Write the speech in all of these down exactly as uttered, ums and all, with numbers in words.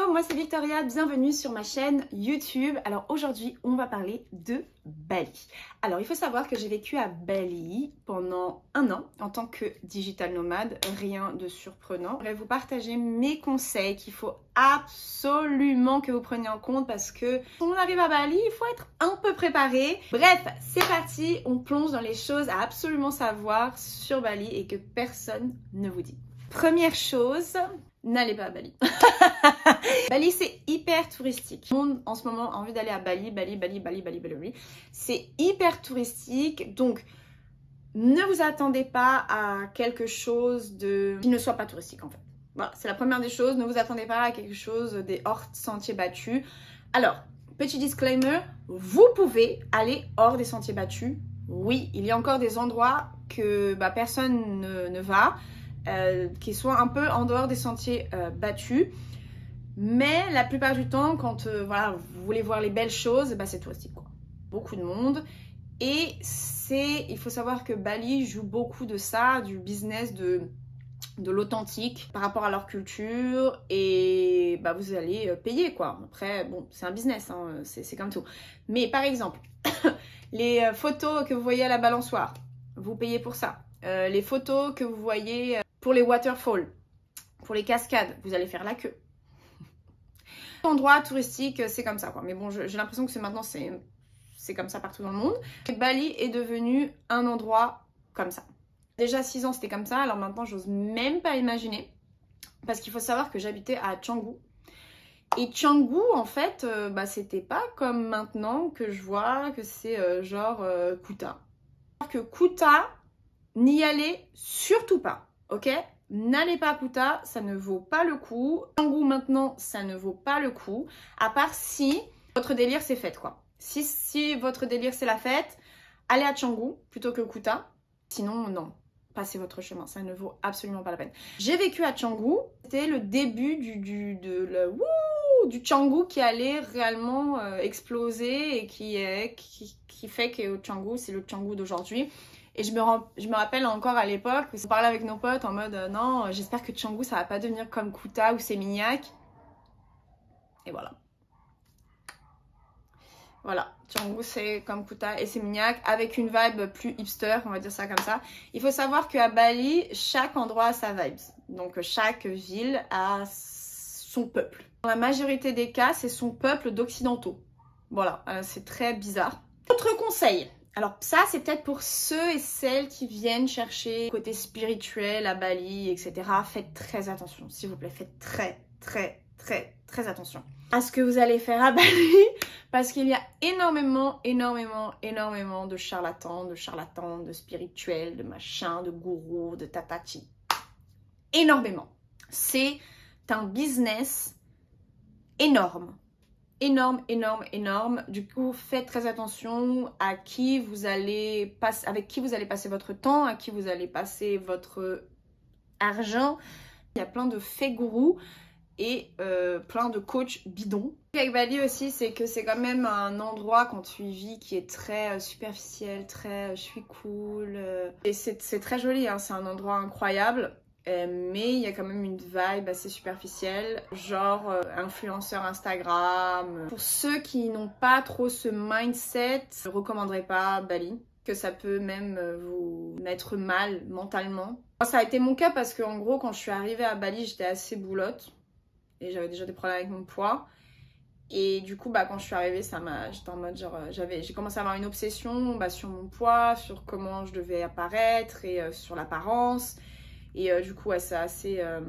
Hello, moi c'est Victoria, bienvenue sur ma chaîne YouTube. Alors aujourd'hui, on va parler de Bali. Alors il faut savoir que j'ai vécu à Bali pendant un an en tant que digital nomade, rien de surprenant. Je vais vous partager mes conseils qu'il faut absolument que vous preniez en compte parce que quand on arrive à Bali, il faut être un peu préparé. Bref, c'est parti, on plonge dans les choses à absolument savoir sur Bali et que personne ne vous dit. Première chose, n'allez pas à Bali. Bali, c'est hyper touristique. Tout le monde en ce moment a envie d'aller à Bali, Bali, Bali, Bali, Bali, Bali, Bali. C'est hyper touristique, donc ne vous attendez pas à quelque chose de qui ne soit pas touristique en fait. Voilà, c'est la première des choses. Ne vous attendez pas à quelque chose des hors sentiers battus. Alors, petit disclaimer, vous pouvez aller hors des sentiers battus. Oui, il y a encore des endroits que bah, personne ne, ne va. Euh, qui soient un peu en dehors des sentiers euh, battus, mais la plupart du temps quand euh, voilà, vous voulez voir les belles choses, bah, c'est touristique quoi. Beaucoup de monde et c'est, il faut savoir que Bali joue beaucoup de ça, du business de, de l'authentique par rapport à leur culture et bah, vous allez euh, payer quoi. Après bon c'est un business, hein, c'est comme tout, mais par exemple les euh, photos que vous voyez à la balançoire, vous payez pour ça. Euh, les photos que vous voyez pour les waterfalls, pour les cascades, vous allez faire la queue. Endroit touristique, c'est comme ça quoi. Mais bon, j'ai l'impression que maintenant c'est comme ça partout dans le monde. Et Bali est devenu un endroit comme ça. Déjà six ans c'était comme ça, alors maintenant j'ose même pas imaginer. Parce qu'il faut savoir que j'habitais à Canggu. Et Canggu en fait, euh, bah, c'était pas comme maintenant que je vois que c'est euh, genre euh, Kuta. Que Kuta, n'y allez surtout pas. Ok, n'allez pas à Kuta, ça ne vaut pas le coup. Canggu maintenant, ça ne vaut pas le coup. À part si votre délire c'est fête quoi. Si, si votre délire c'est la fête, allez à Canggu plutôt que Kuta. Sinon non, passez votre chemin, ça ne vaut absolument pas la peine. J'ai vécu à Canggu, c'était le début du, du, de, le, wouh, du Canggu qui allait réellement euh, exploser et qui, est, qui, qui fait que Canggu c'est le Canggu d'aujourd'hui. Et je me, rends, je me rappelle encore à l'époque, on parlait avec nos potes en mode euh, non, j'espère que Canggu ça va pas devenir comme Kuta ou Seminyak. Et voilà. Voilà, Canggu c'est comme Kuta et Seminyak avec une vibe plus hipster, on va dire ça comme ça. Il faut savoir qu'à Bali, chaque endroit a sa vibe. Donc chaque ville a son peuple. Dans la majorité des cas, c'est son peuple d'occidentaux. Voilà, euh, c'est très bizarre. Autre conseil. Alors ça, c'est peut-être pour ceux et celles qui viennent chercher le côté spirituel à Bali, et cetera. Faites très attention, s'il vous plaît. Faites très, très, très, très attention à ce que vous allez faire à Bali. Parce qu'il y a énormément, énormément, énormément de charlatans, de charlatans, de spirituels, de machins, de gourous, de tatati. Énormément. C'est un business énorme. Énorme, énorme, énorme. Du coup, faites très attention à qui vous allez passer, avec qui vous allez passer votre temps, à qui vous allez passer votre argent. Il y a plein de fake gourous et euh, plein de coachs bidons. Avec Bali aussi, c'est que c'est quand même un endroit quand tu y vis qui est très euh, superficiel, très euh, je suis cool. Euh, et c'est très joli, hein, c'est un endroit incroyable. Euh, mais il y a quand même une vibe assez superficielle, genre euh, influenceur Instagram. Pour ceux qui n'ont pas trop ce mindset, je ne recommanderais pas Bali, que ça peut même euh, vous mettre mal mentalement. Ça a été mon cas parce qu'en gros, quand je suis arrivée à Bali, j'étais assez boulotte et j'avais déjà des problèmes avec mon poids. Et du coup, bah, quand je suis arrivée, ça m'a, j'étais en mode genre, j'avais, j'ai commencé à avoir une obsession bah, sur mon poids, sur comment je devais apparaître et euh, sur l'apparence. Et euh, du coup, ouais, ça a assez, euh,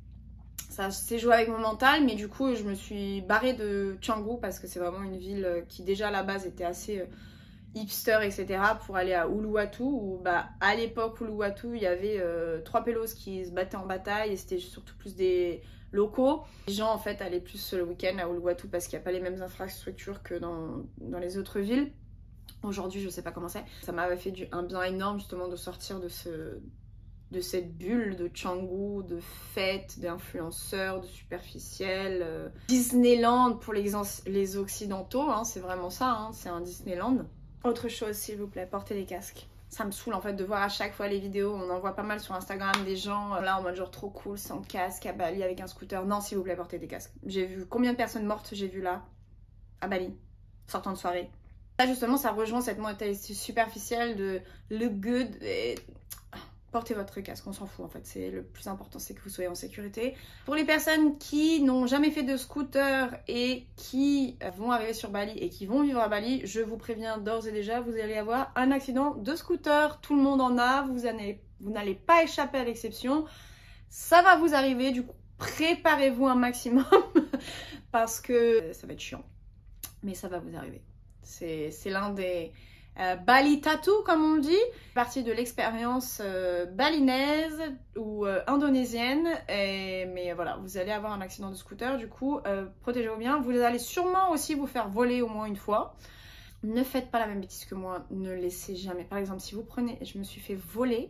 ça s'est joué avec mon mental. Mais du coup, je me suis barrée de Canggu parce que c'est vraiment une ville qui déjà à la base était assez euh, hipster, et cetera. Pour aller à Uluwatu où bah, à l'époque, Uluwatu, il y avait euh, trois pélos qui se battaient en bataille et c'était surtout plus des locaux. Les gens en fait allaient plus le week-end à Uluwatu parce qu'il n'y a pas les mêmes infrastructures que dans, dans les autres villes. Aujourd'hui, je sais pas comment c'est. Ça m'avait fait du, un bien énorme justement de sortir de ce... de cette bulle de Canggu, de fêtes, d'influenceurs, de superficiels. Euh, Disneyland pour les, les occidentaux, hein, c'est vraiment ça, hein, c'est un Disneyland. Autre chose s'il vous plaît, portez des casques. Ça me saoule en fait de voir à chaque fois les vidéos. On en voit pas mal sur Instagram des gens là en mode genre trop cool, sans casque, à Bali avec un scooter. Non, s'il vous plaît, portez des casques. J'ai vu combien de personnes mortes j'ai vu là à Bali, sortant de soirée. Là justement, ça rejoint cette mentalité superficielle de le good. Et... portez votre casque, on s'en fout en fait. C'est le plus important, c'est que vous soyez en sécurité. Pour les personnes qui n'ont jamais fait de scooter et qui vont arriver sur Bali et qui vont vivre à Bali, je vous préviens d'ores et déjà, vous allez avoir un accident de scooter. Tout le monde en a, vous n'allez vous n'allez pas échapper à l'exception. Ça va vous arriver, du coup, préparez-vous un maximum parce que ça va être chiant. Mais ça va vous arriver. C'est l'un des... Euh, Bali Tattoo comme on le dit, partie de l'expérience euh, balinaise ou euh, indonésienne, et, mais voilà, vous allez avoir un accident de scooter, du coup euh, protégez-vous bien. Vous allez sûrement aussi vous faire voler au moins une fois. Ne faites pas la même bêtise que moi, ne laissez jamais. Par exemple, si vous prenez, je me suis fait voler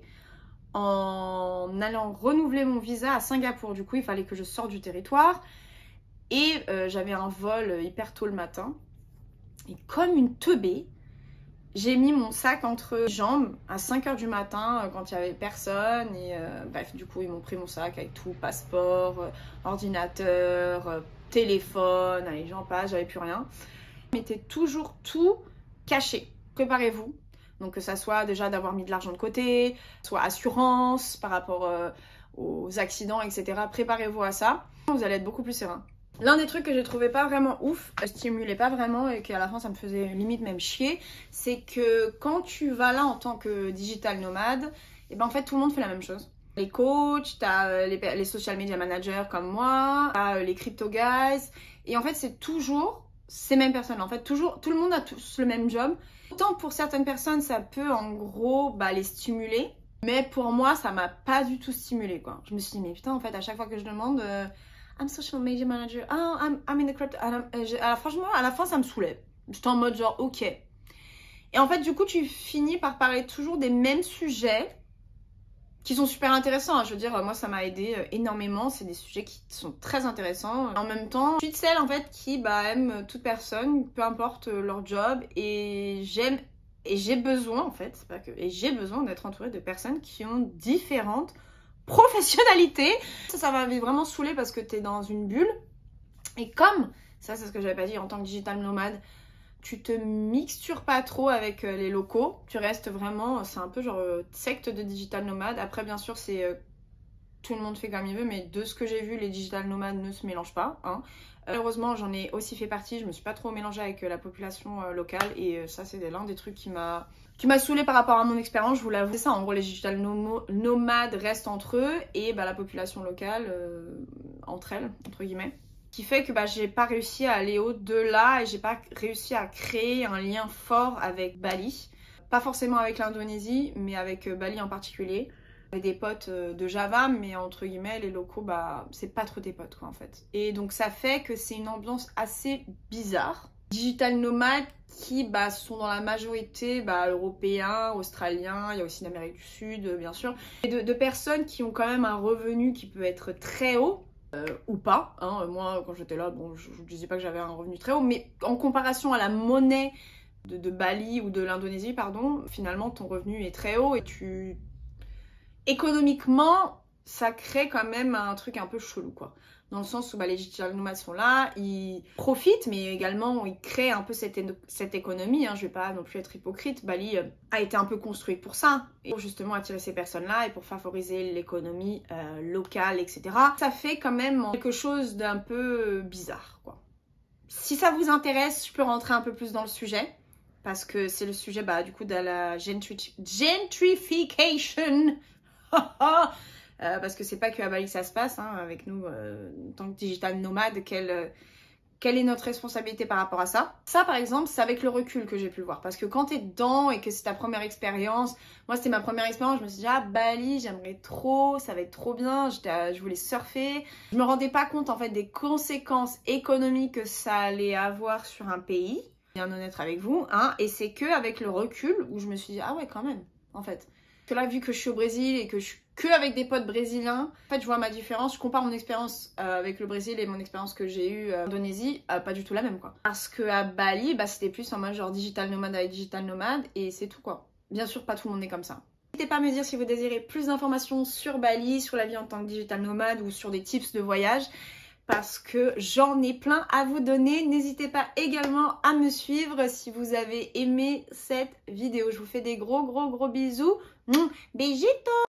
en allant renouveler mon visa à Singapour, du coup il fallait que je sorte du territoire et euh, j'avais un vol hyper tôt le matin et comme une teubée, j'ai mis mon sac entre les jambes à cinq heures du matin quand il n'y avait personne. Et euh, bref, du coup, ils m'ont pris mon sac avec tout, passeport, euh, ordinateur, euh, téléphone, allez, j'en passe, j'avais plus rien. Je mettais toujours tout caché. Préparez-vous. Donc que ça soit déjà d'avoir mis de l'argent de côté, soit assurance par rapport euh, aux accidents, et cetera. Préparez-vous à ça. Vous allez être beaucoup plus serein. L'un des trucs que j'ai trouvé pas vraiment ouf, ne stimulait pas vraiment et qu'à la fin ça me faisait limite même chier, c'est que quand tu vas là en tant que digital nomade, et ben en fait tout le monde fait la même chose. Les coachs, t'as les, les social media managers comme moi, t'as les crypto guys, et en fait c'est toujours ces mêmes personnes. En fait toujours, tout le monde a tous le même job. Autant pour certaines personnes ça peut en gros bah, les stimuler, mais pour moi ça m'a pas du tout stimulé quoi. Je me suis dit mais putain en fait à chaque fois que je demande... Euh, I'm social media manager. Oh, I'm, I'm in the crypto. Alors, franchement, à la fin, ça me saoulait. J'étais en mode genre, ok. Et en fait, du coup, tu finis par parler toujours des mêmes sujets qui sont super intéressants. Je veux dire, moi, ça m'a aidé énormément. C'est des sujets qui sont très intéressants. En même temps, je suis de celle, en fait, qui bah, aime toute personne, peu importe leur job. Et j'aime, et j'ai besoin, en fait, c'est pas que, et j'ai besoin d'être entourée de personnes qui ont différentes professionnalité. Ça, ça va vraiment saouler parce que tu es dans une bulle. Et comme, ça c'est ce que j'avais pas dit en tant que digital nomade, tu te mixtures pas trop avec les locaux. Tu restes vraiment, c'est un peu genre euh, secte de digital nomade. Après bien sûr c'est euh, tout le monde fait comme il veut, mais de ce que j'ai vu, les digital nomades ne se mélangent pas. Hein. Euh, heureusement j'en ai aussi fait partie, je me suis pas trop mélangée avec euh, la population euh, locale et euh, ça c'est l'un des trucs qui m'a... qui m'a saoulée par rapport à mon expérience, je vous l'avoue. C'est ça, en gros, les digital nomades restent entre eux et bah, la population locale euh, entre elles, entre guillemets. Ce qui fait que bah, j'ai pas réussi à aller au-delà et j'ai pas réussi à créer un lien fort avec Bali. Pas forcément avec l'Indonésie, mais avec euh, Bali en particulier. J'avais des potes euh, de Java, mais entre guillemets, les locaux, bah, c'est pas trop tes potes, quoi, en fait. Et donc, ça fait que c'est une ambiance assez bizarre. Digital nomades qui bah, sont dans la majorité bah, européens, australiens, il y a aussi l'Amérique du Sud bien sûr, et de, de personnes qui ont quand même un revenu qui peut être très haut, euh, ou pas, hein. Moi quand j'étais là, bon je ne disais pas que j'avais un revenu très haut, mais en comparaison à la monnaie de, de Bali ou de l'Indonésie, pardon, finalement ton revenu est très haut et tu... économiquement, ça crée quand même un truc un peu chelou quoi. Dans le sens où bah, les digital nomades sont là, ils profitent, mais également ils créent un peu cette, cette économie. Hein. Je ne vais pas non plus être hypocrite. Bali euh, a été un peu construit pour ça, et pour justement attirer ces personnes-là et pour favoriser l'économie euh, locale, et cetera. Ça fait quand même quelque chose d'un peu bizarre, quoi. Si ça vous intéresse, je peux rentrer un peu plus dans le sujet, parce que c'est le sujet bah, du coup de la gentri gentrification. Euh, parce que c'est pas que à Bali que ça se passe, hein, avec nous euh, en tant que digital nomade, quelle, euh, quelle est notre responsabilité par rapport à ça. Ça par exemple c'est avec le recul que j'ai pu le voir, parce que quand t'es dedans et que c'est ta première expérience, moi c'était ma première expérience, je me suis dit ah Bali j'aimerais trop, ça va être trop bien, je voulais surfer, je me rendais pas compte en fait des conséquences économiques que ça allait avoir sur un pays, bien honnête avec vous, hein, et c'est que avec le recul où je me suis dit ah ouais quand même en fait. Que là, vu que je suis au Brésil et que je suis que avec des potes brésiliens, en fait, je vois ma différence. Je compare mon expérience euh, avec le Brésil et mon expérience que j'ai eue euh, en Indonésie, euh, pas du tout la même, quoi. Parce que à Bali, bah, c'était plus en mode genre digital nomade avec digital nomade et c'est tout, quoi. bien sûr, pas tout le monde est comme ça. N'hésitez pas à me dire si vous désirez plus d'informations sur Bali, sur la vie en tant que digital nomade ou sur des tips de voyage, parce que j'en ai plein à vous donner. N'hésitez pas également à me suivre si vous avez aimé cette vidéo. Je vous fais des gros gros gros bisous. Mmh, besitos!